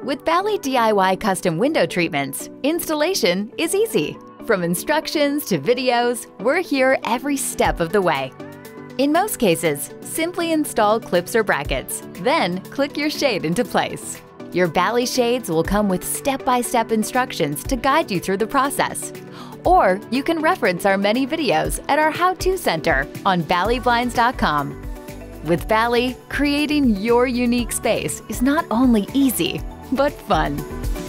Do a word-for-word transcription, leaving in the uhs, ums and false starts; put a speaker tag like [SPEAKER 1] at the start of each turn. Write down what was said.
[SPEAKER 1] With Bali D I Y custom window treatments, installation is easy. From instructions to videos, we're here every step of the way. In most cases, simply install clips or brackets, then click your shade into place. Your Bali shades will come with step-by-step instructions to guide you through the process. Or you can reference our many videos at our How-To Center on bali blinds dot com. With Bali, creating your unique space is not only easy, but fun.